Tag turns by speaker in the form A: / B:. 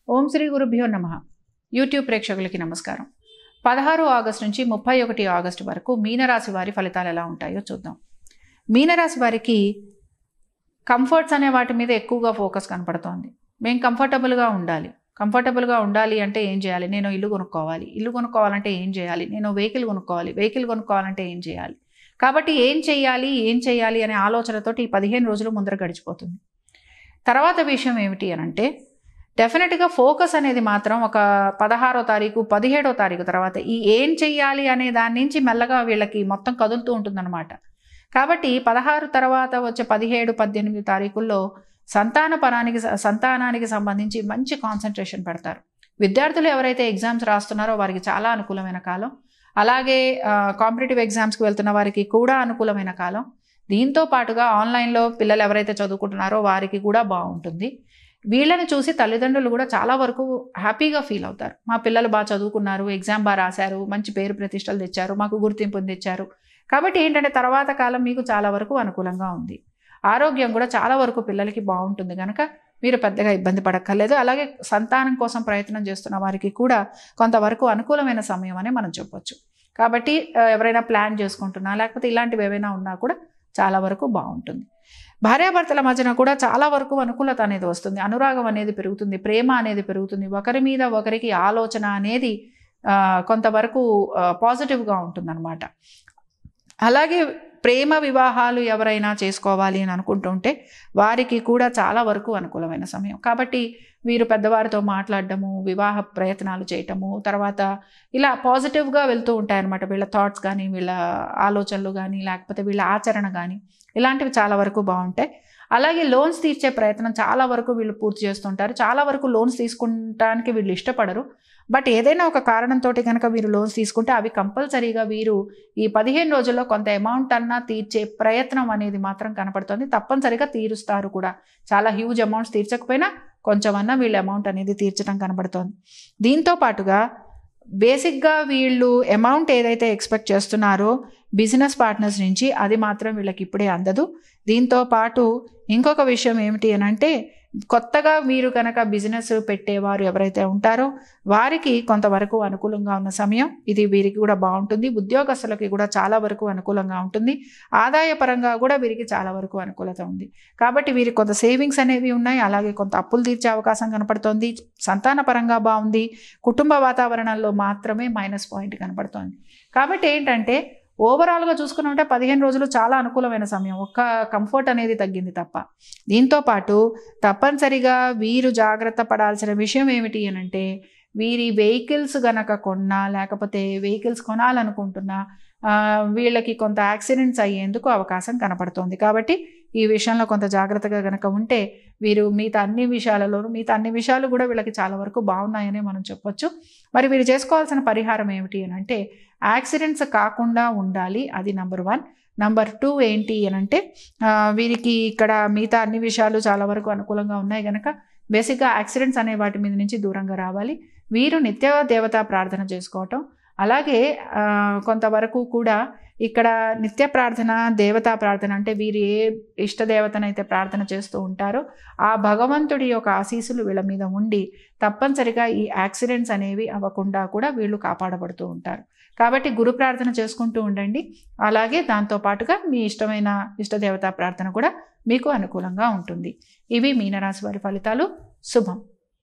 A: ఓం శ్రీ గురుభ్యో నమః. యూట్యూబ్ ప్రేక్షకులకి నమస్కారం. 16 ఆగస్టు నుంచి 31 ఆగస్టు వరకు మీనరాశి వారి ఫలితాలు ఎలా ఉంటాయో చూద్దాం. మీనరాశి వారికి కంఫర్ట్స్ అనే వాటి మీద ఎక్కువగా ఫోకస్ కనపడుతోంది. మేము కంఫర్టబుల్గా ఉండాలి అంటే ఏం చేయాలి? నేను ఇల్లు కొనుక్కోవాలంటే ఏం చేయాలి? నేను వెహికల్ కొనుక్కోవాలంటే ఏం చేయాలి? కాబట్టి ఏం చేయాలి అనే ఆలోచనతోటి ఈ 15 రోజులు ముందర గడిచిపోతుంది. తర్వాత విషయం ఏమిటి అనంటే, డెఫినెట్గా ఫోకస్ అనేది మాత్రం ఒక 16వ తారీఖు 17వ తారీఖు తర్వాత ఈ ఏం చెయ్యాలి అనే దాని నుంచి మెల్లగా వీళ్ళకి మొత్తం కదులుతూ ఉంటుందన్నమాట. కాబట్టి 16 తర్వాత వచ్చే 17, 18 తారీఖుల్లో సంతానానికి సంబంధించి మంచి కాన్సన్ట్రేషన్ పెడతారు. విద్యార్థులు ఎవరైతే ఎగ్జామ్స్ రాస్తున్నారో వారికి చాలా అనుకూలమైన కాలం. అలాగే కాంపిటేటివ్ ఎగ్జామ్స్కి వెళ్తున్న వారికి కూడా అనుకూలమైన కాలం. దీంతో పాటుగా ఆన్లైన్లో పిల్లలు ఎవరైతే చదువుకుంటున్నారో వారికి కూడా బాగుంటుంది. వీళ్ళని చూసి తల్లిదండ్రులు కూడా చాలా వరకు హ్యాపీగా ఫీల్ అవుతారు. మా పిల్లలు బాగా చదువుకున్నారు, ఎగ్జామ్ బాగా రాశారు, మంచి పేరు ప్రతిష్టలు తెచ్చారు, మాకు గుర్తింపుని తెచ్చారు. కాబట్టి ఏంటంటే తర్వాత కాలం మీకు చాలా వరకు అనుకూలంగా ఉంది. ఆరోగ్యం కూడా చాలా వరకు పిల్లలకి బాగుంటుంది కనుక మీరు పెద్దగా ఇబ్బంది పడక్కర్లేదు. అలాగే సంతానం కోసం ప్రయత్నం చేస్తున్న వారికి కూడా కొంతవరకు అనుకూలమైన సమయం అని మనం చెప్పొచ్చు. కాబట్టి ఎవరైనా ప్లాన్ చేసుకుంటున్నా లేకపోతే ఇలాంటివి ఏవైనా ఉన్నా కూడా చాలా వరకు బాగుంటుంది. భార్యాభర్తల మధ్యన కూడా చాలా వరకు అనుకూలత అనేది వస్తుంది. అనురాగం అనేది పెరుగుతుంది, ప్రేమ అనేది పెరుగుతుంది. ఒకరి మీద ఒకరికి ఆలోచన అనేది కొంతవరకు పాజిటివ్గా ఉంటుందన్నమాట. అలాగే ప్రేమ వివాహాలు ఎవరైనా చేసుకోవాలి అని అనుకుంటుంటే వారికి కూడా చాలా వరకు అనుకూలమైన సమయం. కాబట్టి వీరు పెద్దవారితో మాట్లాడడము, వివాహ ప్రయత్నాలు చేయటము, తర్వాత ఇలా పాజిటివ్గా వెళ్తూ ఉంటాయన్నమాట. వీళ్ళ థాట్స్ కానీ, వీళ్ళ ఆలోచనలు కానీ, లేకపోతే వీళ్ళ ఆచరణ కానీ ఇలాంటివి చాలా వరకు బాగుంటాయి. అలాగే లోన్స్ తీర్చే ప్రయత్నం చాలా వరకు వీళ్ళు పూర్తి చేస్తుంటారు. చాలా వరకు లోన్స్ తీసుకుంటానికి వీళ్ళు ఇష్టపడరు. బట్ ఏదైనా ఒక కారణంతో కనుక వీరు లోన్స్ తీసుకుంటే అవి కంపల్సరీగా వీరు ఈ 15 రోజుల్లో కొంత అమౌంట్ అన్నా తీర్చే ప్రయత్నం అనేది మాత్రం కనపడుతుంది. తప్పనిసరిగా తీరుస్తారు కూడా. చాలా హ్యూజ్ అమౌంట్స్ తీర్చకపోయినా కొంచెమన్నా వీళ్ళ అమౌంట్ అనేది తీర్చడం కనబడుతోంది. దీంతో పాటుగా బేసిక్గా వీళ్ళు అమౌంట్ ఏదైతే ఎక్స్పెక్ట్ చేస్తున్నారో బిజినెస్ పార్ట్నర్స్ నుంచి అది మాత్రం వీళ్ళకి ఇప్పుడే అందదు. దీంతో పాటు ఇంకొక విషయం ఏమిటి అని అంటే, కొత్తగా మీరు కనుక బిజినెస్ పెట్టేవారు ఎవరైతే ఉంటారో వారికి కొంతవరకు అనుకూలంగా ఉన్న సమయం ఇది. వీరికి కూడా బాగుంటుంది. ఉద్యోగస్తులకి కూడా చాలా వరకు అనుకూలంగా ఉంటుంది. ఆదాయపరంగా కూడా వీరికి చాలా వరకు అనుకూలత ఉంది. కాబట్టి వీరికి కొంత సేవింగ్స్ అనేవి ఉన్నాయి. అలాగే కొంత అప్పులు తీర్చే అవకాశం కనపడుతోంది. సంతాన పరంగా బాగుంది. కుటుంబ వాతావరణంలో మాత్రమే మైనస్ పాయింట్ కనపడుతోంది. కాబట్టి ఏంటంటే ఓవరాల్గా చూసుకుని ఉంటే 15 రోజులు చాలా అనుకూలమైన సమయం. ఒక్క కంఫర్ట్ అనేది తగ్గింది తప్ప. దీంతో పాటు తప్పనిసరిగా వీరు జాగ్రత్త పడాల్సిన విషయం ఏమిటి అని అంటే, వీరి వెహికల్స్ గనక కొన్నా లేకపోతే వెహికల్స్ కొనాలనుకుంటున్నా వీళ్ళకి కొంత యాక్సిడెంట్స్ అయ్యేందుకు అవకాశం కనపడుతోంది. కాబట్టి ఈ విషయంలో కొంత జాగ్రత్తగా గనక ఉంటే వీరు మిగతా అన్ని విషయాలు కూడా వీళ్ళకి చాలా వరకు బాగున్నాయని మనం చెప్పొచ్చు. మరి వీరు చేసుకోవాల్సిన పరిహారం ఏమిటి అని అంటే, యాక్సిడెంట్స్ కాకుండా ఉండాలి. అది నెంబర్ 1. నెంబర్ 2 ఏంటి అని అంటే, వీరికి ఇక్కడ మిగతా అన్ని విషయాలు చాలా వరకు అనుకూలంగా ఉన్నాయి కనుక బేసిక్గా యాక్సిడెంట్స్ అనే వాటి మీద నుంచి దూరంగా రావాలి. వీరు నిత్య దేవతా ప్రార్థన చేసుకోవటం, అలాగే కొంతవరకు కూడా ఇక్కడ నిత్య ప్రార్థన, దేవతా ప్రార్థన అంటే వీరు ఏ ఇష్టదేవతనైతే ప్రార్థన చేస్తూ ఉంటారో ఆ భగవంతుడి యొక్క ఆశీస్సులు వీళ్ళ మీద ఉండి తప్పనిసరిగా ఈ యాక్సిడెంట్స్ అనేవి అవ్వకుండా కూడా వీళ్ళు కాపాడబడుతూ ఉంటారు. కాబట్టి గురు ప్రార్థన చేసుకుంటూ ఉండండి. అలాగే దాంతోపాటుగా మీ ఇష్టమైన ఇష్టదేవతా ప్రార్థన కూడా మీకు అనుకూలంగా ఉంటుంది. ఇవి మీనరాశి వారి ఫలితాలు. శుభం.